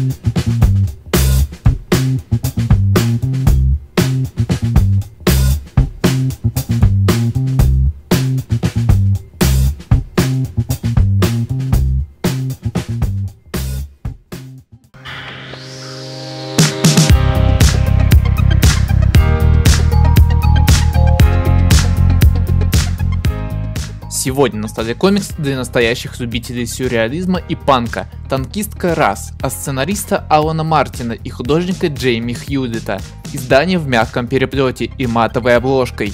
Сегодня на столе комикс для настоящих любителей сюрреализма и панка «Танкистка Раз» от сценариста Алана Мартина и художника Джейми Хьюлита. Издание в мягком переплете и матовой обложкой,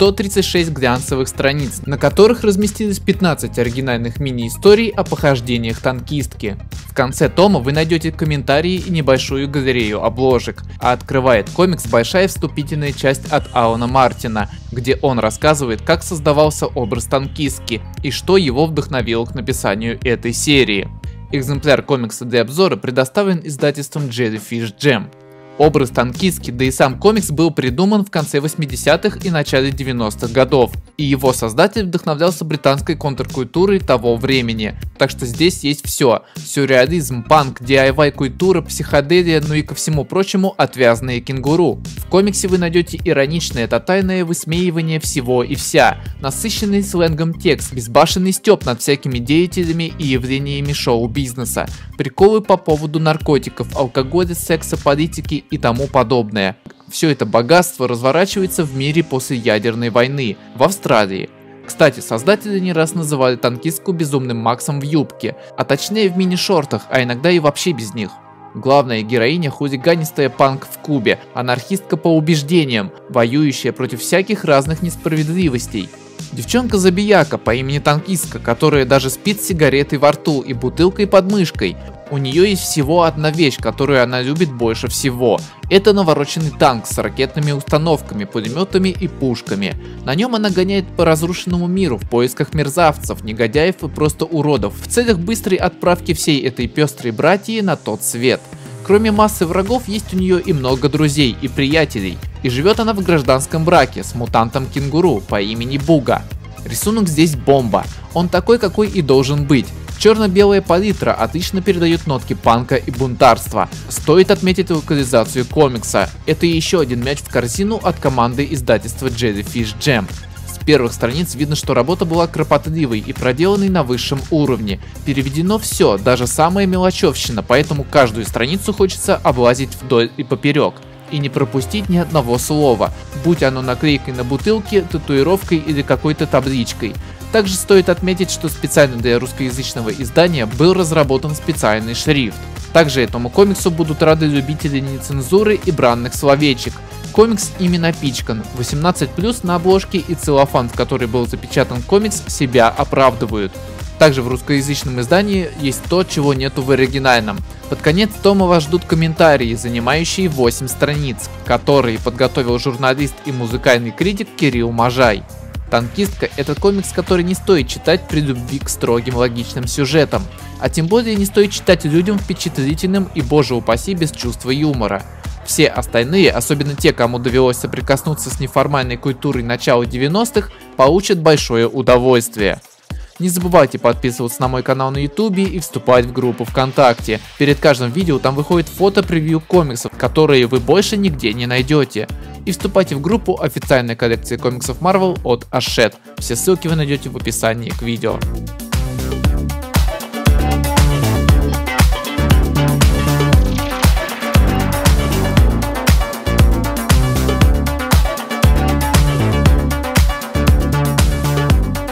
136 глянцевых страниц, на которых разместилось 15 оригинальных мини-историй о похождениях танкистки. В конце тома вы найдете комментарии и небольшую галерею обложек, а открывает комикс большая вступительная часть от Алана Мартина, где он рассказывает, как создавался образ танкистки и что его вдохновило к написанию этой серии. Экземпляр комикса для обзора предоставлен издательством Jellyfish Gem. Образ танкистки, да и сам комикс был придуман в конце 80-х и начале 90-х годов, и его создатель вдохновлялся британской контркультурой того времени. Так что здесь есть все: сюрреализм, панк, DIY-культура, психоделия, ну и ко всему прочему отвязные кенгуру. В комиксе вы найдете ироничное тотальное высмеивание всего и вся, насыщенный сленгом текст, безбашенный стёб над всякими деятелями и явлениями шоу-бизнеса, приколы по поводу наркотиков, алкоголя, секса, политики и тому подобное. Все это богатство разворачивается в мире после ядерной войны, в Австралии. Кстати, создатели не раз называли танкистку безумным Максом в юбке, а точнее в мини-шортах, а иногда и вообще без них. Главная героиня — хулиганистая панк в Кубе, анархистка по убеждениям, воюющая против всяких разных несправедливостей. Девчонка-забияка по имени Танкистка, которая даже спит с сигаретой во рту и бутылкой под мышкой. У нее есть всего одна вещь, которую она любит больше всего. Это навороченный танк с ракетными установками, пулеметами и пушками. На нем она гоняет по разрушенному миру в поисках мерзавцев, негодяев и просто уродов, в целях быстрой отправки всей этой пестрой братьи на тот свет. Кроме массы врагов, есть у нее и много друзей и приятелей. И живет она в гражданском браке с мутантом-кенгуру по имени Буга. Рисунок здесь бомба. Он такой, какой и должен быть. Черно-белая палитра отлично передает нотки панка и бунтарства. Стоит отметить локализацию комикса. Это еще один мяч в корзину от команды издательства Jellyfish Gem. С первых страниц видно, что работа была кропотливой и проделанной на высшем уровне. Переведено все, даже самая мелочевщина, поэтому каждую страницу хочется облазить вдоль и поперек. И не пропустить ни одного слова, будь оно наклейкой на бутылке, татуировкой или какой-то табличкой. Также стоит отметить, что специально для русскоязычного издания был разработан специальный шрифт. Также этому комиксу будут рады любители нецензуры и бранных словечек. Комикс ими напичкан, 18+ на обложке и целлофан, в который был запечатан комикс, себя оправдывают. Также в русскоязычном издании есть то, чего нету в оригинальном. Под конец тома вас ждут комментарии, занимающие 8 страниц, которые подготовил журналист и музыкальный критик Кирилл Можай. Танкистка — это комикс, который не стоит читать при любви к строгим логичным сюжетам, а тем более не стоит читать людям впечатлительным и, боже упаси, без чувства юмора. Все остальные, особенно те, кому довелось соприкоснуться с неформальной культурой начала 90-х, получат большое удовольствие. Не забывайте подписываться на мой канал на YouTube и вступать в группу ВКонтакте. Перед каждым видео там выходит фото-превью комиксов, которые вы больше нигде не найдете. И вступайте в группу официальной коллекции комиксов Marvel от Hachette. Все ссылки вы найдете в описании к видео.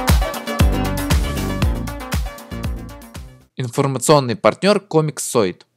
Информационный партнер Комиксоид.